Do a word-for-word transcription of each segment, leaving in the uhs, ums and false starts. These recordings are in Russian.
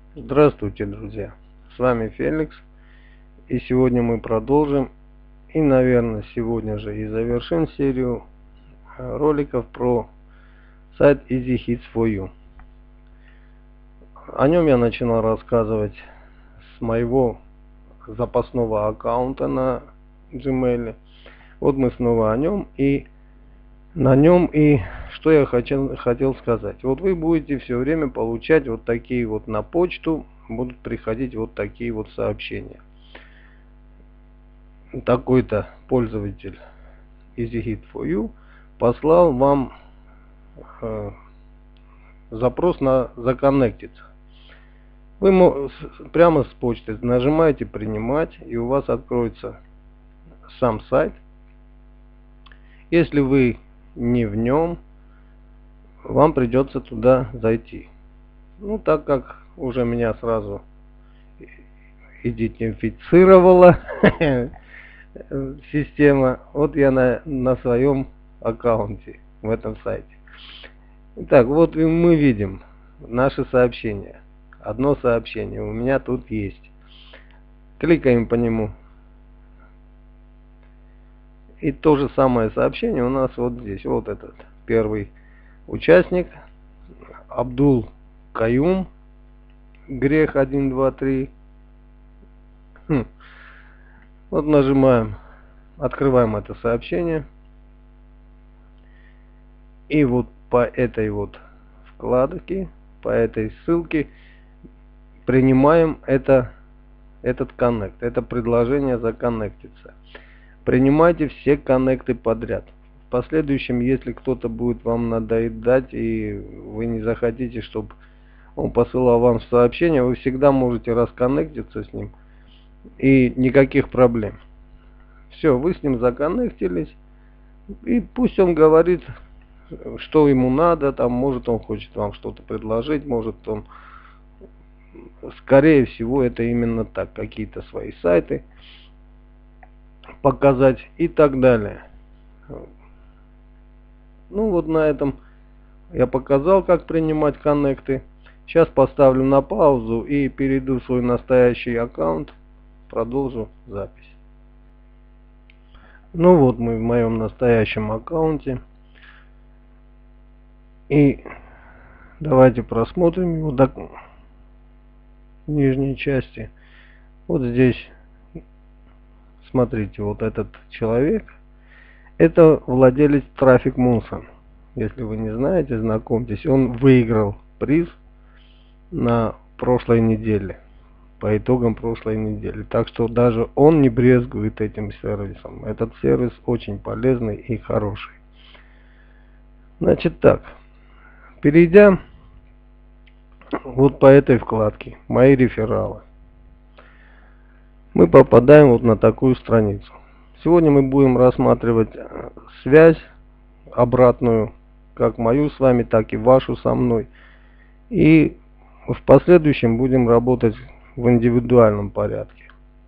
Здравствуйте, друзья! С вами Феликс, и сегодня мы продолжим и, наверное, сегодня же и завершим серию роликов про сайт Easy Hits for You. О нем я начинал рассказывать с моего запасного аккаунта на Gmail. Вот мы снова о нем, и на нем, и что я хотел, хотел сказать. Вот вы будете все время получать вот такие вот на почту, будут приходить вот такие вот сообщения. Такой-то пользователь Easy Hit for You послал вам э, запрос на законнектиться. Вы прямо с почты нажимаете принимать, и у вас откроется сам сайт. Если вы не в нем, вам придется туда зайти. Ну, так как уже меня сразу идентифицировала система, вот я на, на своем аккаунте в этом сайте. Итак, вот мы видим наши сообщения. Одно сообщение у меня тут есть. Кликаем по нему. И то же самое сообщение у нас вот здесь. Вот этот первый участник. Абдул Каюм. Грех один, два, три. Хм. Вот нажимаем. Открываем это сообщение. И вот по этой вот вкладке, по этой ссылке принимаем это, этот коннект. Это предложение законнектиться. Принимайте все коннекты подряд. В последующем, если кто-то будет вам надоедать и вы не захотите, чтобы он посылал вам сообщение, вы всегда можете расконнектиться с ним. И никаких проблем. Все, вы с ним законнектились. И пусть он говорит, что ему надо. Там, может, он хочет вам что-то предложить. Может, он... Скорее всего, это именно так. Какие-то свои сайты показать и так далее. Ну вот на этом я показал, как принимать коннекты. Сейчас поставлю на паузу и перейду в свой настоящий аккаунт. Продолжу запись. Ну вот мы в моем настоящем аккаунте. И давайте просмотрим его до нижней части. Вот здесь смотрите, вот этот человек, это владелец Traffic Monster. Если вы не знаете, знакомьтесь, он выиграл приз на прошлой неделе, по итогам прошлой недели. Так что даже он не брезгует этим сервисом. Этот сервис очень полезный и хороший. Значит так, перейдя вот по этой вкладке «Мои рефералы», мы попадаем вот на такую страницу. Сегодня мы будем рассматривать связь обратную, как мою с вами, так и вашу со мной. И в последующем будем работать в индивидуальном порядке.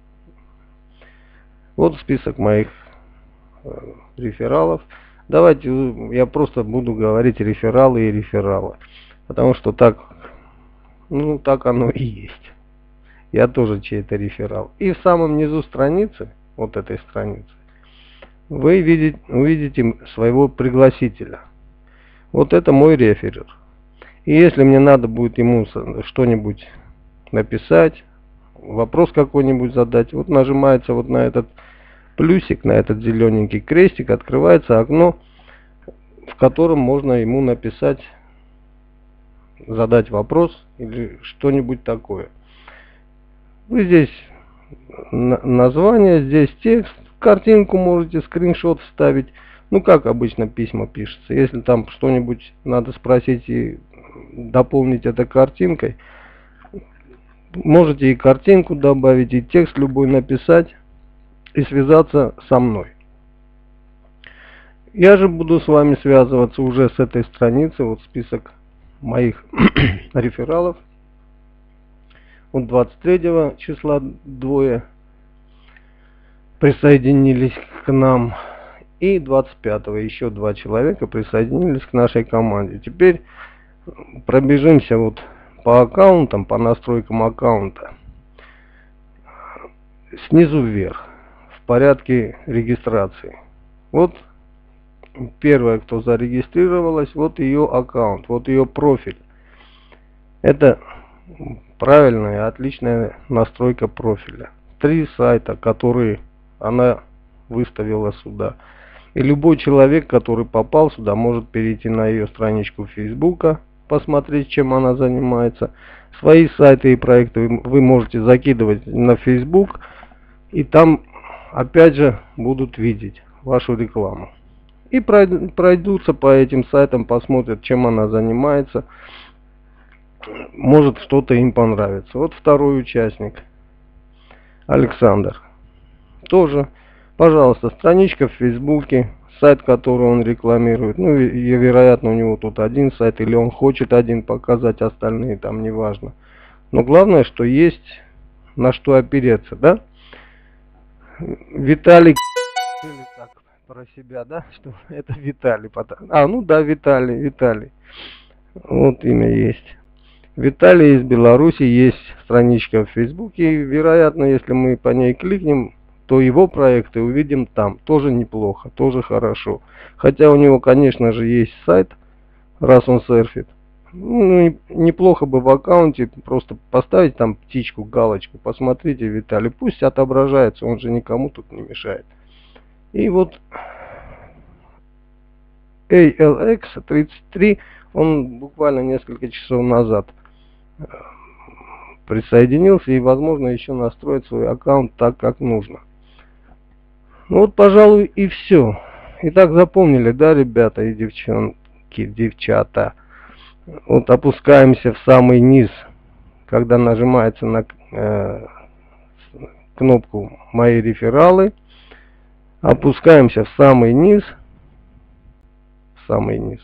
Вот список моих рефералов. Давайте я просто буду говорить рефералы и рефералы. Потому что так, ну, так оно и есть. Я тоже чей-то реферал. И в самом низу страницы, вот этой страницы, вы видите, увидите своего пригласителя. Вот это мой реферер. И если мне надо будет ему что-нибудь написать, вопрос какой-нибудь задать, вот нажимается вот на этот плюсик, на этот зелененький крестик, открывается окно, в котором можно ему написать, задать вопрос или что-нибудь такое. Вы здесь название, здесь текст, картинку можете, скриншот вставить. Ну, как обычно письма пишется. Если там что-нибудь надо спросить и дополнить это картинкой, можете и картинку добавить, и текст любой написать, и связаться со мной. Я же буду с вами связываться уже с этой страницы. Вот список моих рефералов. Вот двадцать третьего числа двое присоединились к нам. И двадцать пятого еще два человека присоединились к нашей команде. Теперь пробежимся вот по аккаунтам, по настройкам аккаунта, снизу вверх, в порядке регистрации. Вот первая, кто зарегистрировалась, вот ее аккаунт, вот ее профиль. Это правильная, отличная настройка профиля. Три сайта, которые она выставила сюда. И любой человек, который попал сюда, может перейти на ее страничку Фейсбука, посмотреть, чем она занимается. Свои сайты и проекты вы можете закидывать на Facebook, и там опять же будут видеть вашу рекламу. И пройдутся по этим сайтам, посмотрят, чем она занимается. Может, что-то им понравится. Вот второй участник, Александр. Тоже, пожалуйста, страничка в Фейсбуке, сайт, который он рекламирует. Ну, и, вероятно, у него тут один сайт, или он хочет один показать, остальные там неважно. Но главное, что есть на что опереться, да? Виталий, так, про себя, да, что это Виталий. А, ну да, Виталий, Виталий. Вот имя есть. Виталий из Беларуси, есть страничка в Фейсбуке. Вероятно, если мы по ней кликнем, то его проекты увидим там. Тоже неплохо, тоже хорошо. Хотя у него, конечно же, есть сайт, раз он серфит. Ну, неплохо бы в аккаунте просто поставить там птичку, галочку. Посмотрите, Виталий, пусть отображается, он же никому тут не мешает. И вот эй эл экс тридцать три, он буквально несколько часов назад присоединился и, возможно, еще настроит свой аккаунт так, как нужно. Ну вот, пожалуй, и все. Итак, запомнили, да, ребята и девчонки, девчата? Вот опускаемся в самый низ, когда нажимается на э, кнопку «Мои рефералы». Опускаемся в самый низ, в самый низ.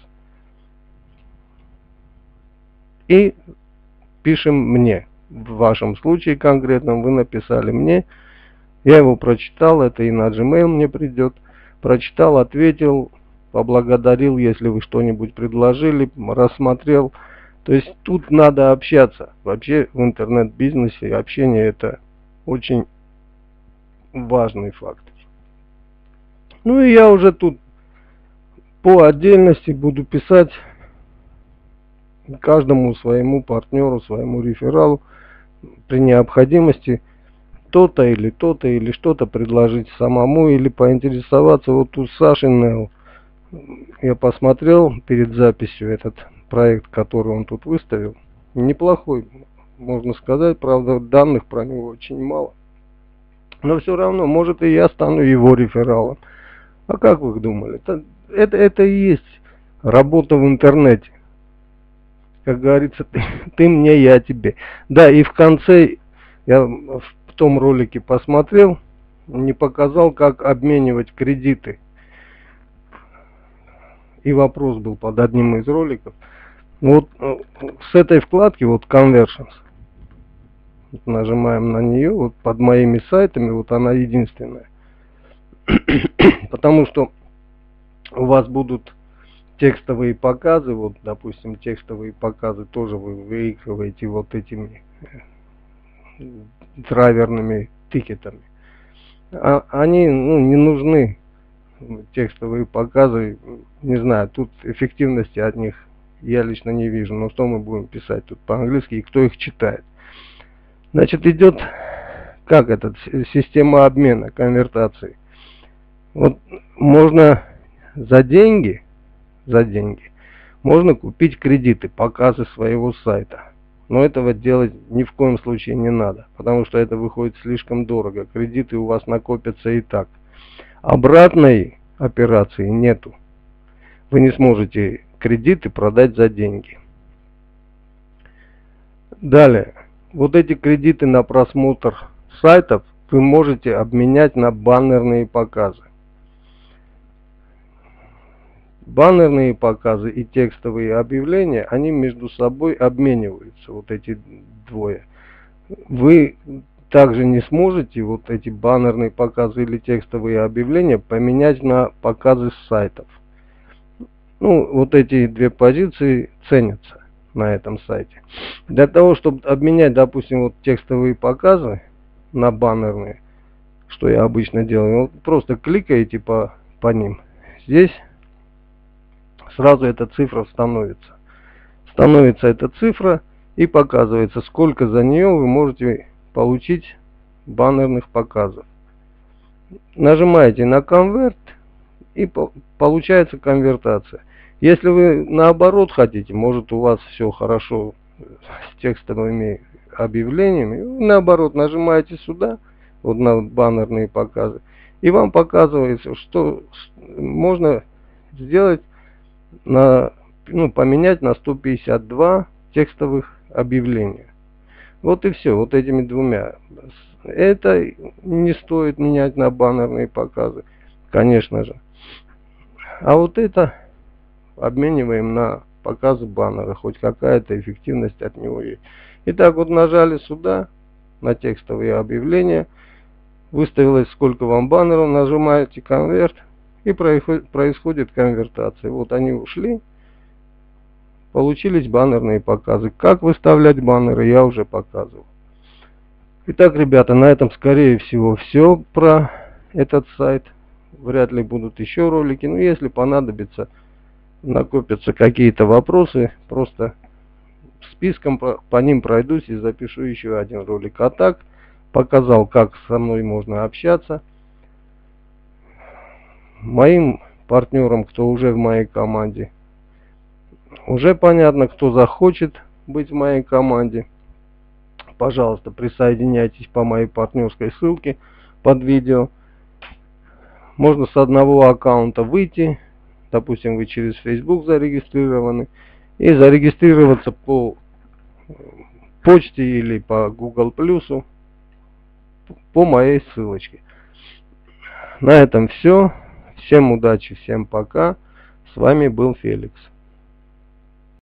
И пишем «Мне». В вашем случае конкретном вы написали «Мне». Я его прочитал, это и на Gmail мне придет. Прочитал, ответил, поблагодарил, если вы что-нибудь предложили, рассмотрел. То есть тут надо общаться. Вообще в интернет-бизнесе общение — это очень важный фактор. Ну и я уже тут по отдельности буду писать каждому своему партнеру, своему рефералу при необходимости то-то или то-то или что-то предложить самому или поинтересоваться. Вот тут Саши Нео, я посмотрел перед записью этот проект, который он тут выставил. Неплохой, можно сказать, правда данных про него очень мало. Но все равно, может, и я стану его рефералом. А как вы думали? Это, это, это и есть работа в интернете. Как говорится, ты, ты мне, я тебе. Да, и в конце я в том ролике посмотрел, не показал, как обменивать кредиты. И вопрос был под одним из роликов. Вот с этой вкладки, вот Conversions, вот нажимаем на нее, вот под моими сайтами, вот она единственная. Потому что у вас будут текстовые показы, вот, допустим, текстовые показы тоже вы выигрываете вот этими драйверными тикетами. А они, ну, не нужны, текстовые показы, не знаю, тут эффективности от них я лично не вижу. Но что мы будем писать тут по-английски и кто их читает? Значит, идет как этот система обмена, конвертации. Вот можно за деньги, за деньги можно купить кредиты, показы своего сайта. Но этого делать ни в коем случае не надо, потому что это выходит слишком дорого. Кредиты у вас накопятся и так. Обратной операции нету. Вы не сможете кредиты продать за деньги. Далее. Вот эти кредиты на просмотр сайтов вы можете обменять на баннерные показы. Баннерные показы и текстовые объявления, они между собой обмениваются, вот эти двое. Вы также не сможете вот эти баннерные показы или текстовые объявления поменять на показы с сайтов. Ну, вот эти две позиции ценятся. на этом сайте. Для того, чтобы обменять, допустим, вот текстовые показы на баннерные, что я обычно делаю, вот просто кликаете по, по ним. Здесь сразу эта цифра становится. Становится эта цифра и показывается, сколько за нее вы можете получить баннерных показов. Нажимаете на конверт и по получается конвертация. Если вы наоборот хотите, может у вас все хорошо с текстовыми объявлениями, вы наоборот нажимаете сюда, вот на баннерные показы, и вам показывается, что можно сделать на, ну, поменять на сто пятьдесят два текстовых объявления. Вот и все, вот этими двумя. Это не стоит менять на баннерные показы, конечно же. А вот это обмениваем на показы баннера, хоть какая-то эффективность от него есть. Итак, вот нажали сюда, на текстовые объявления, выставилось сколько вам баннеров, нажимаете конверт, и происходит конвертация. Вот они ушли, получились баннерные показы. Как выставлять баннеры, я уже показывал. Итак, ребята, на этом скорее всего все про этот сайт. Вряд ли будут еще ролики, но если понадобится, накопятся какие-то вопросы, просто списком по, по ним пройдусь и запишу еще один ролик. А так, показал, как со мной можно общаться. Моим партнерам, кто уже в моей команде, уже понятно, кто захочет быть в моей команде. Пожалуйста, присоединяйтесь по моей партнерской ссылке под видео. Можно с одного аккаунта выйти, допустим, вы через Facebook зарегистрированы, и зарегистрироваться по почте или по Google Плюсу по моей ссылочке. На этом все. Всем удачи, всем пока. С вами был Феликс.